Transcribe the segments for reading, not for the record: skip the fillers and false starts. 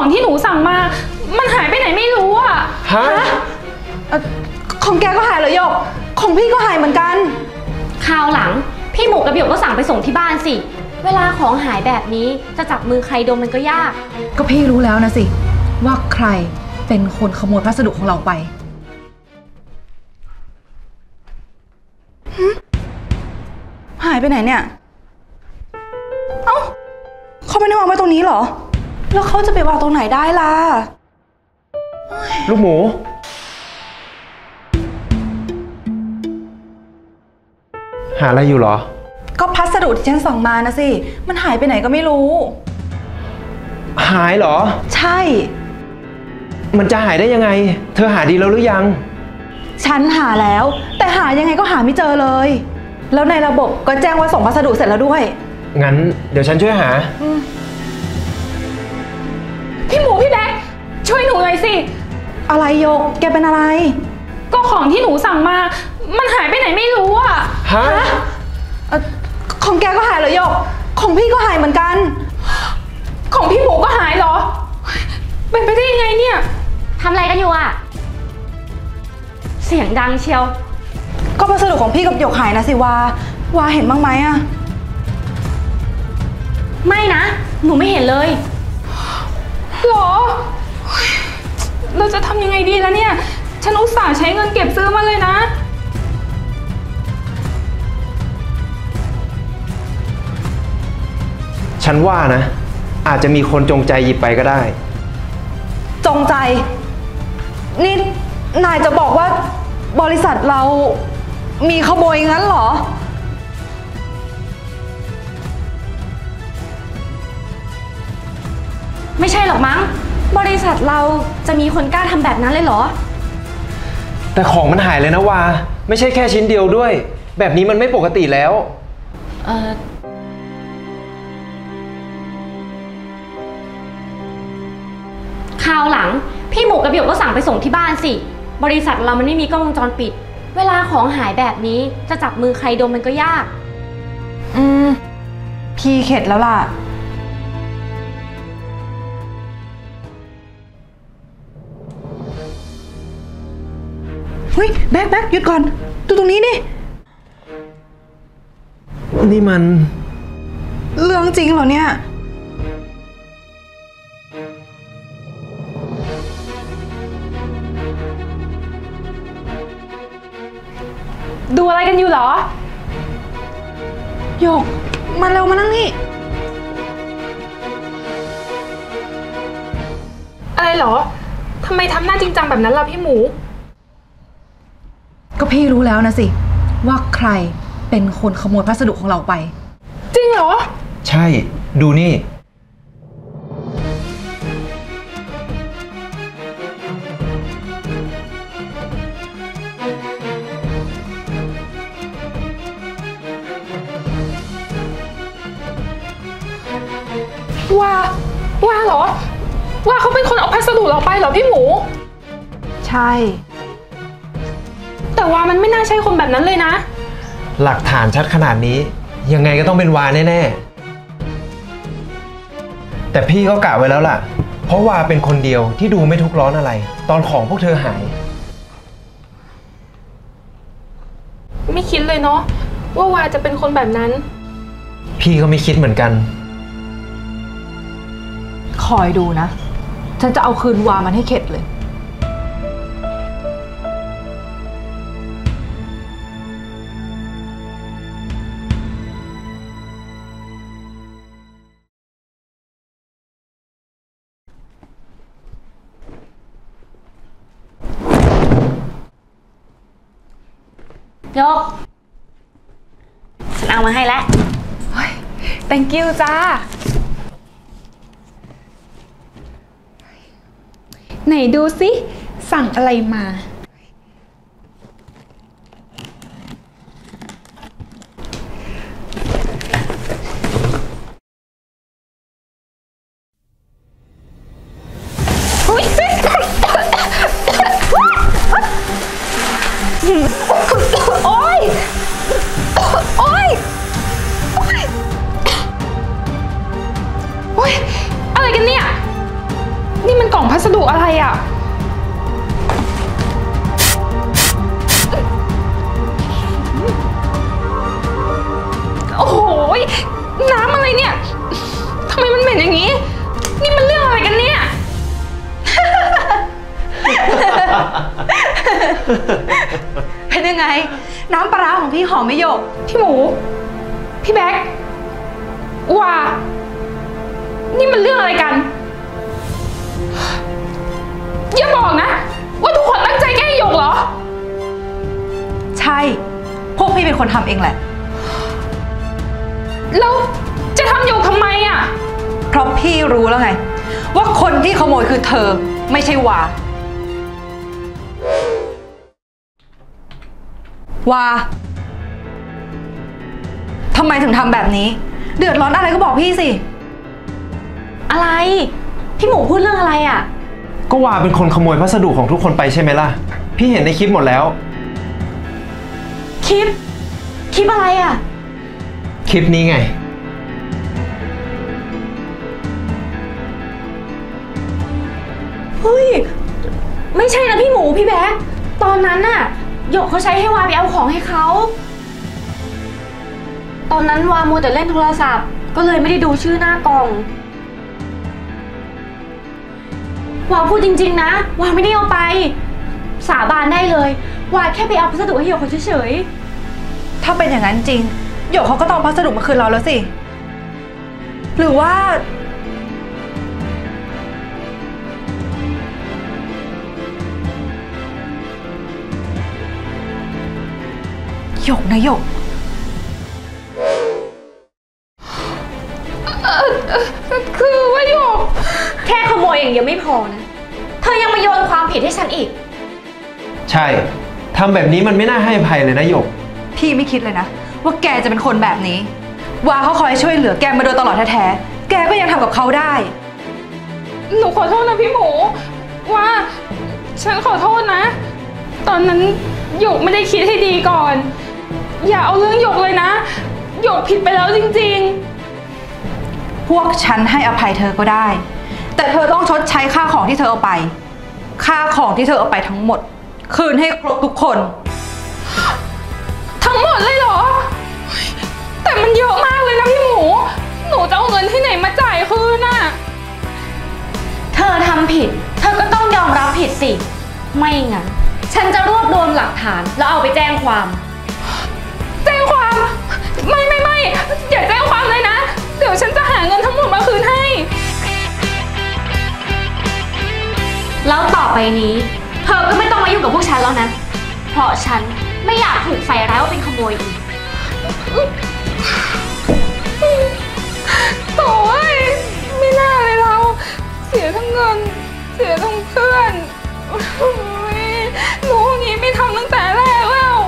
ที่หนูสั่งมามันหายไปไหนไม่รู้อะฮะของแกก็หายเหรอหยกของพี่ก็หายเหมือนกันคราวหลังพี่หมูกับหยกก็สั่งไปส่งที่บ้านสิเวลาของหายแบบนี้จะจับมือใครดมมันก็ยากก็พี่รู้แล้วนะสิว่าใครเป็นคนขโมยพัสดุของเราไปหายไปไหนเนี่ยเอ้าเขาไม่ได้วางไว้ตรงนี้เหรอแล้วเขาจะไปวางตรงไหนได้ล่ะลูกหมูหาอะไรอยู่เหรอก็พัสดุที่ฉันสั่งมานะสิมันหายไปไหนก็ไม่รู้หายเหรอใช่มันจะหายได้ยังไงเธอหาดีแล้วหรือยังฉันหาแล้วแต่หายังไงก็หาไม่เจอเลยแล้วในระบบก็แจ้งว่าส่งพัสดุเสร็จแล้วด้วยงั้นเดี๋ยวฉันช่วยหาพี่หมูพี่แบ๊กช่วยหนูหน่อยสิอะไรโยกแกเป็นอะไรก็ของที่หนูสั่งมามันหายไปไหนไม่รู้อะฮะของแกก็หายเหรอโยกของพี่ก็หายเหมือนกันของพี่หมูก็หายเหรอเป็นไปได้ยังไงเนี่ยทำอะไรกันอยู่อะเสียงดังเชียวก็พัสดุของพี่กับหยกหายนะสิวาเห็นบ้างไหมอะไม่นะหนูไม่เห็นเลยหรอเราจะทำยังไงดีแล้วเนี่ยฉันอุตส่าห์ใช้เงินเก็บซื้อมาเลยนะฉันว่านะอาจจะมีคนจงใจหยิบไปก็ได้จงใจนี่นายจะบอกว่าบริษัทเรามีขโมยงั้นเหรอไม่ใช่หรอกมั้งบริษัทเราจะมีคนกล้าทำแบบนั้นเลยเหรอแต่ของมันหายเลยนะวาไม่ใช่แค่ชิ้นเดียวด้วยแบบนี้มันไม่ปกติแล้วคราวหลังพี่หมูกับหยกก็สั่งไปส่งที่บ้านสิบริษัทเรามันไม่มีกล้องวงจรปิดเวลาของหายแบบนี้จะจับมือใครดมมันก็ยากพี่เข็ดแล้วล่ะเฮ้ยแบ๊กหยุดก่อนดูตรงนี้นี่มันเรื่องจริงเหรอเนี่ยดูอะไรกันอยู่เหรอโยกมาเร็วมานั่งนี่อะไรเหรอทำไมทำหน้าจริงจังแบบนั้นล่ะพี่หมูก็พี่รู้แล้วนะสิว่าใครเป็นคนขโมยพัสดุของเราไปจริงเหรอใช่ดูนี่ว่าเหรอว่าเขาเป็นคนเอาพัสดุเราไปเหรอพี่หมูใช่แต่ว่ามันไม่น่าใช่คนแบบนั้นเลยนะหลักฐานชัดขนาดนี้ยังไงก็ต้องเป็นวาแน่ๆแต่พี่ก็กะไว้แล้วล่ะเพราะวาเป็นคนเดียวที่ดูไม่ทุกข์ร้อนอะไรตอนของพวกเธอหายไม่คิดเลยเนาะว่าวาจะเป็นคนแบบนั้นพี่ก็ไม่คิดเหมือนกันคอยดูนะฉันจะเอาคืนวามันให้เข็ดเลยยกฉันเอามาให้แล้ว thank you จ้าไหนดูสิสั่งอะไรมาโอ๊ยโอ๊ยโอ๊ยอะไรกันเนี่ยดุอะไรอ่ะโอ้โหน้ำอะไรเนี่ยทำไมมันเหม็นอย่างนี้นี่มันเรื่องอะไรกันเนี่ยเป็นยังไง น้ำปลาร้าของพี่หอมไหมหยกพี่หมูพี่แบ๊กว่านี่มันเรื่องอะไรกันอย่าบอกนะว่าทุกคนตั้งใจแกล้งหยกเหรอใช่พวกพี่เป็นคนทำเองแหละแล้วจะทำหยกทำไมอ่ะเพราะพี่รู้แล้วไงว่าคนที่ขโมยคือเธอไม่ใช่วาทำไมถึงทำแบบนี้เดือดร้อนอะไรก็บอกพี่สิอะไรพี่หมูพูดเรื่องอะไรอ่ะก็ว่าเป็นคนขโมยพัสดุของทุกคนไปใช่ไหมล่ะพี่เห็นในคลิปหมดแล้วคลิปอะไรอ่ะคลิปนี้ไงเฮ้ยไม่ใช่นะพี่หมูพี่แบ๊กตอนนั้นน่ะหยกเขาใช้ให้วาไปเอาของให้เขาตอนนั้นวามัวแต่เล่นโทรศัพท์ก็เลยไม่ได้ดูชื่อหน้ากล่องวาพูดจริงๆนะวาไม่ได้เอาไปสาบานได้เลยวาแค่ไปเอาพัสดุให้หยกเขาเฉยๆถ้าเป็นอย่างนั้นจริงหยกเขาก็ต้องพัสดุมาคืนเราแล้วสิหรือว่าหยกนะหยกคือว่าหยกแค่ขโมยอย่างเดียวไม่พอนะเธอยังมาโยนความผิดให้ฉันอีกใช่ทำแบบนี้มันไม่น่าให้อภัยเลยนะหยกพี่ไม่คิดเลยนะว่าแกจะเป็นคนแบบนี้วาเขาคอยช่วยเหลือแกมาโดยตลอดแท้ๆแกก็ยังทำกับเขาได้หนูขอโทษนะพี่หมูว่าฉันขอโทษนะตอนนั้นหยกไม่ได้คิดให้ดีก่อนอย่าเอาเรื่องหยกเลยนะหยกผิดไปแล้วจริงๆพวกฉันให้อภัยเธอก็ได้แต่เธอต้องชดใช้ค่าของที่เธอเอาไปค่าของที่เธอเอาไปทั้งหมดคืนให้ครบทุกคนทั้งหมดเลยเหรอแต่มันเยอะมากเลยนะพี่หมูหนูจะเอาเงินที่ไหนมาจ่ายคืนน่ะเธอทำผิดเธอก็ต้องยอมรับผิดสิไม่งั้นฉันจะรวบรวมหลักฐานแล้วเอาไปแจ้งความไม่อย่าแจ้งความเลยนะเดี๋ยวฉันจะหาเงินทั้งหมดมาคืนให้แล้วต่อไปนี้เธอก็ไม่ต้องมายุ่งกับพวกฉันแล้วนะเพราะฉันไม่อยากถูกใส่ร้ายว่าเป็นขโมยอีกโถ่ไม่น่าเลยเราเสียทั้งเงินเสียทั้งเพื่อนรู้งี้ไม่ทำตั้งแต่แรกแล้ว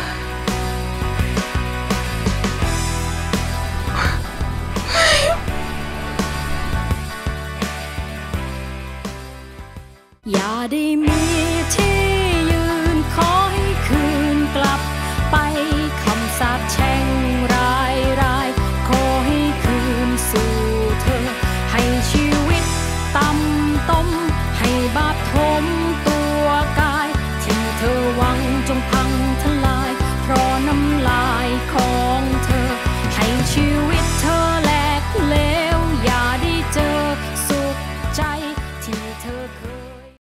อย่าได้มีที่ยืนขอให้คืนกลับไปคำสาปแช่งร้ายขอให้คืนสู่เธอให้ชีวิตต่ำต้มให้บาปทมตัวกายที่เธอหวังจงพังทลายเพราะน้ำลายของเธอให้ชีวิตเธอแหลกเหลวอย่าได้เจอสุขใจที่เธอเคย